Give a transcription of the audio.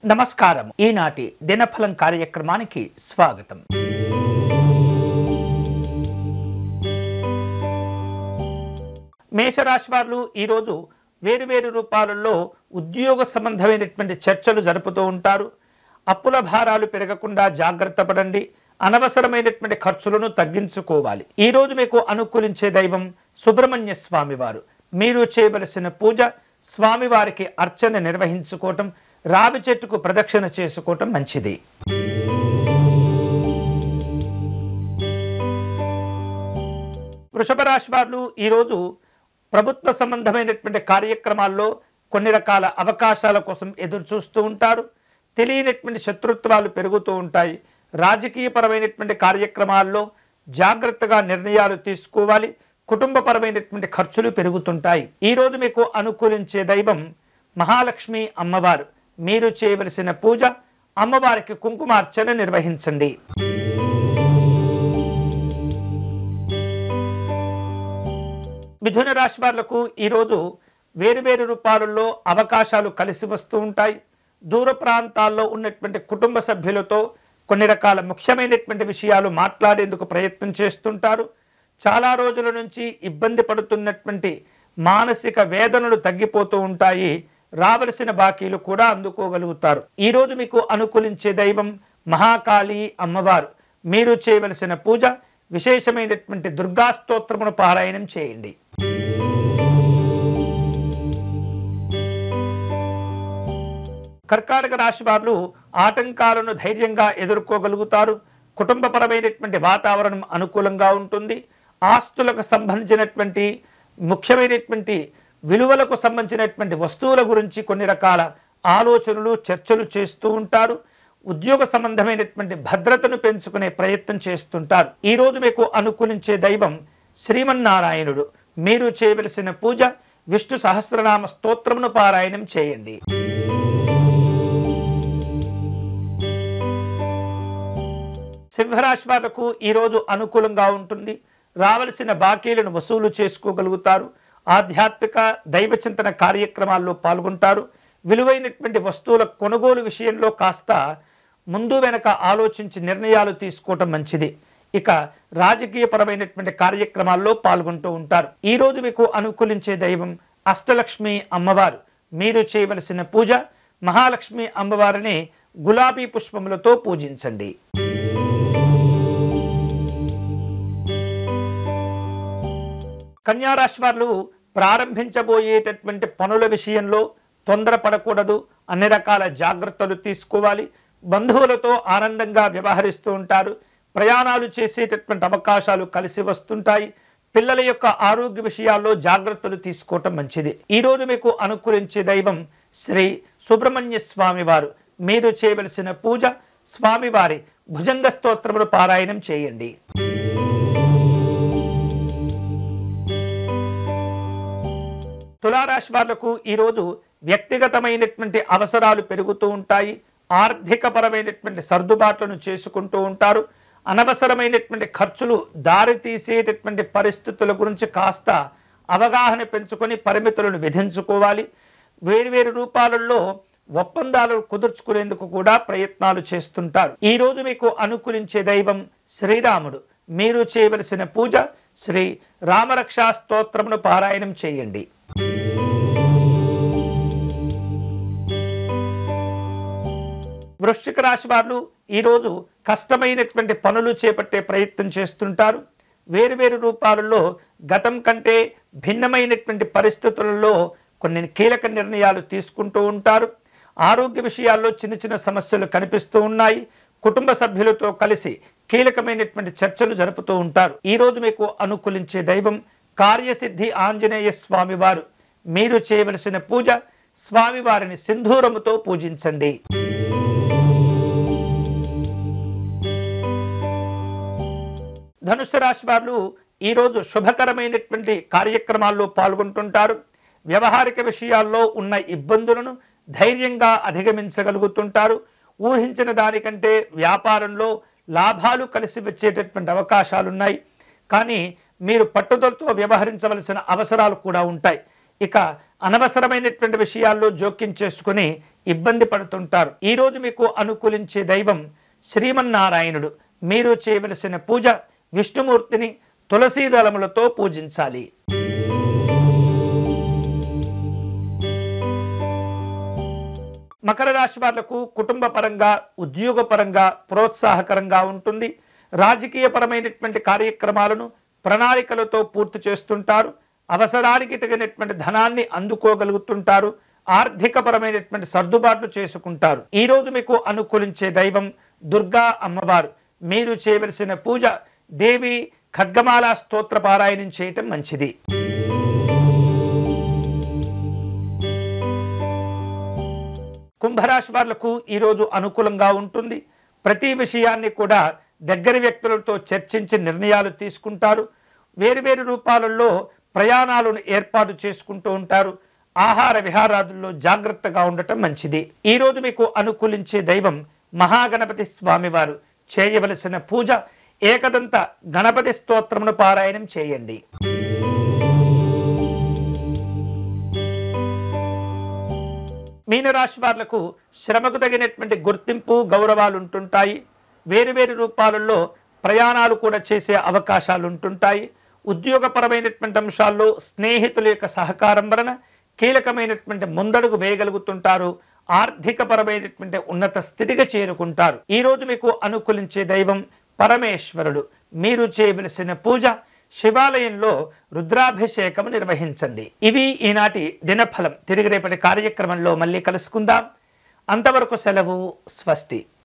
నమస్కారం. ఈనాటి దినఫలం కార్యక్రమానికి స్వాగతం. మేషరాశి వారు ఈరోజు వేరువేరు రూపాలలో ఉద్యోగ సంబంధమైనటువంటి చర్చలు జరుపుతూ ఉంటారు. అప్పుల భారాలు పెరగకుండా జాగ్రత్త పడండి. అనవసరమైనటువంటి ఖర్చులను తగ్గించుకోవాలి. ఈరోజు మీకు అనుకూలించే దైవం సుబ్రహ్మణ్య స్వామి వారు. మీరు చేయవలసిన పూజ స్వామివారికి అర్చన నిర్వహించుకోవటం, రావి చెట్టుకు ప్రదక్షిణ చేసుకోవటం మంచిది. వృషభ రాశి వారు ఈరోజు ప్రభుత్వ సంబంధమైనటువంటి కార్యక్రమాల్లో కొన్ని రకాల అవకాశాల కోసం ఎదురు చూస్తూ ఉంటారు. తెలియనటువంటి శత్రుత్వాలు పెరుగుతూ ఉంటాయి. రాజకీయపరమైనటువంటి కార్యక్రమాల్లో జాగ్రత్తగా నిర్ణయాలు తీసుకోవాలి. కుటుంబపరమైనటువంటి ఖర్చులు పెరుగుతుంటాయి. ఈరోజు మీకు అనుకూలించే దైవం మహాలక్ష్మి అమ్మవారు. మీరు చేయవలసిన పూజ అమ్మవారికి కుంకుమార్చన నిర్వహించండి. మిథున రాశి వాళ్లకు ఈరోజు వేరువేరు రూపాలలో అవకాశాలు కలిసి వస్తూ ఉంటాయి. దూర ప్రాంతాల్లో ఉన్నటువంటి కుటుంబ సభ్యులతో కొన్ని రకాల ముఖ్యమైనటువంటి విషయాలు మాట్లాడేందుకు ప్రయత్నం చేస్తుంటారు. చాలా రోజుల నుంచి ఇబ్బంది పడుతున్నటువంటి మానసిక వేదనలు తగ్గిపోతూ ఉంటాయి. రావలసిన బాకీలు కూడా అందుకోగలుగుతారు. ఈరోజు మీకు అనుకూలించే దైవం మహాకాళి అమ్మవారు. మీరు చేయవలసిన పూజ విశేషమైనటువంటి దుర్గా స్తోత్రమును పారాయణం చేయండి. కర్కాటక రాశి వారు ఆటంకాలను ధైర్యంగా ఎదుర్కోగలుగుతారు. కుటుంబపరమైనటువంటి వాతావరణం అనుకూలంగా ఉంటుంది. ఆస్తులకు సంబంధించినటువంటి ముఖ్యమైనటువంటి విలువలకు సంబంధించినటువంటి వస్తువుల గురించి కొన్ని రకాల ఆలోచనలు చర్చలు చేస్తూ ఉంటారు. ఉద్యోగ సంబంధమైనటువంటి భద్రతను పెంచుకునే ప్రయత్నం చేస్తుంటారు. ఈరోజు మీకు అనుకూలించే దైవం శ్రీమన్నారాయణుడు. మీరు చేయవలసిన పూజ విష్ణు సహస్రనామ స్తోత్రమును పారాయణం చేయండి. సింహరాశి వాళ్లకు ఈరోజు అనుకూలంగా ఉంటుంది. రావలసిన బాకీలను వసూలు చేసుకోగలుగుతారు. ఆధ్యాత్మిక దైవచింతన కార్యక్రమాల్లో పాల్గొంటారు. విలువైనటువంటి వస్తువుల కొనుగోలు విషయంలో కాస్త ముందు వెనక ఆలోచించి నిర్ణయాలు తీసుకోవటం మంచిది. ఇక రాజకీయపరమైనటువంటి కార్యక్రమాల్లో పాల్గొంటూ ఉంటారు. ఈరోజు మీకు అనుకూలించే దైవం అష్టలక్ష్మి అమ్మవారు. మీరు చేయవలసిన పూజ మహాలక్ష్మి అమ్మవారిని గులాబీ పుష్పములతో పూజించండి. కన్యారాశి వారు ప్రారంభించబోయేటటువంటి పనుల విషయంలో తొందరపడకూడదు. అన్ని రకాల జాగ్రత్తలు తీసుకోవాలి. బంధువులతో ఆనందంగా వ్యవహరిస్తూ ఉంటారు. ప్రయాణాలు చేసేటటువంటి అవకాశాలు కలిసి వస్తుంటాయి. పిల్లల యొక్క ఆరోగ్య విషయాల్లో జాగ్రత్తలు తీసుకోవటం మంచిది. ఈరోజు మీకు అనుకూలించే దైవం శ్రీ సుబ్రహ్మణ్య స్వామి వారు. మీరు చేయవలసిన పూజ స్వామివారి భుజంగ స్తోత్రములు పారాయణం చేయండి. తులారాశి వాళ్లకు ఈరోజు వ్యక్తిగతమైనటువంటి అవసరాలు పెరుగుతూ ఉంటాయి. ఆర్థిక పరమైనటువంటి సర్దుబాట్లను చేసుకుంటూ ఉంటారు. అనవసరమైనటువంటి ఖర్చులు దారి తీసేటటువంటి పరిస్థితుల గురించి కాస్త అవగాహన పెంచుకొని పరిమితులను విధించుకోవాలి. వేరువేరు రూపాలలో ఒప్పందాలు కుదుర్చుకునేందుకు కూడా ప్రయత్నాలు చేస్తుంటారు. ఈరోజు మీకు అనుకూలించే దైవం శ్రీరాముడు. మీరు చేయవలసిన పూజ శ్రీ రామరక్షా స్తోత్రమును పారాయణం చేయండి. వృశ్చిక రాశి వారు ఈరోజు కష్టమైనటువంటి పనులు చేపట్టే ప్రయత్నం చేస్తుంటారు. వేరువేరు రూపాలలో గతం కంటే భిన్నమైనటువంటి పరిస్థితులలో కొన్ని కీలక నిర్ణయాలు తీసుకుంటూ ఉంటారు. ఆరోగ్య విషయాల్లో చిన్న చిన్న సమస్యలు కనిపిస్తూ ఉన్నాయి. కుటుంబ సభ్యులతో కలిసి కీలకమైనటువంటి చర్చలు జరుపుతూ ఉంటారు. ఈరోజు మీకు అనుకూలించే దైవం కార్యసిద్ధి ఆంజనేయ స్వామి వారు. మీరు చేయవలసిన పూజ స్వామివారిని సింధూరముతో పూజించండి. ధనుసు రాశి వారు ఈరోజు శుభకరమైనటువంటి కార్యక్రమాల్లో పాల్గొంటుంటారు. వ్యవహారిక విషయాల్లో ఉన్న ఇబ్బందులను ధైర్యంగా అధిగమించగలుగుతుంటారు. ఊహించిన దానికంటే వ్యాపారంలో లాభాలు కలిసి వచ్చేటటువంటి అవకాశాలున్నాయి. కానీ మీరు పట్టుదలతో వ్యవహరించవలసిన అవసరాలు కూడా ఉంటాయి. ఇక అనవసరమైనటువంటి విషయాల్లో జోక్యం చేసుకుని ఇబ్బంది పడుతుంటారు. ఈ రోజు మీకు అనుకూలించే దైవం శ్రీమన్నారాయణుడు. మీరు చేయవలసిన పూజ విష్ణుమూర్తిని తులసీ దళములతో పూజించాలి. మకర రాశి వాళ్లకు కుటుంబ పరంగా ఉద్యోగ పరంగా ప్రోత్సాహకరంగా ఉంటుంది. రాజకీయ పరమైనటువంటి కార్యక్రమాలను ప్రణాళికలతో పూర్తి చేస్తుంటారు. అవసరానికి తగినటువంటి ధనాన్ని అందుకోగలుగుతుంటారు. ఆర్థిక పరమైనటువంటి సర్దుబాట్లు చేసుకుంటారు. ఈ రోజు మీకు అనుకూలించే దైవం దుర్గా అమ్మవారు. మీరు చేయవలసిన పూజ దేవి ఖడ్గమాల స్తోత్ర పారాయణం చేయటం మంచిది. కుంభరాశి వాళ్లకు ఈరోజు అనుకూలంగా ఉంటుంది. ప్రతి విషయాన్ని కూడా దగ్గరి వ్యక్తులతో చర్చించి నిర్ణయాలు తీసుకుంటారు. వేరువేరు రూపాలలో ప్రయాణాలను ఏర్పాటు చేసుకుంటూ ఉంటారు. ఆహార విహారాదుల్లో జాగ్రత్తగా ఉండటం మంచిది. ఈ రోజు మీకు అనుకూలించే దైవం మహాగణపతి స్వామివారు. చేయవలసిన పూజ ఏకదంత గణపతి స్తోత్రమును పారాయణం చేయండి. మీనరాశి వాళ్లకు శ్రమకు తగినటువంటి గుర్తింపు గౌరవాలు ఉంటుంటాయి. వేరువేరు రూపాలలో ప్రయాణాలు కూడా చేసే అవకాశాలు ఉంటుంటాయి. ఉద్యోగపరమైనటువంటి అంశాల్లో స్నేహితుల యొక్క సహకారం వలన కీలకమైనటువంటి ముందడుగు వేయగలుగుతుంటారు. ఆర్థిక పరమైనటువంటి ఉన్నత స్థితిగా చేరుకుంటారు. ఈ రోజు మీకు అనుకూలించే దైవం పరమేశ్వరుడు. మీరు చేయవలసిన పూజ శివాలయంలో రుద్రాభిషేకం నిర్వహించండి. ఇవి ఈనాటి దినఫలం. తిరిగి రేపటి కార్యక్రమంలో మళ్ళీ కలుసుకుందాం. అంతవరకు సెలవు. స్వస్తి.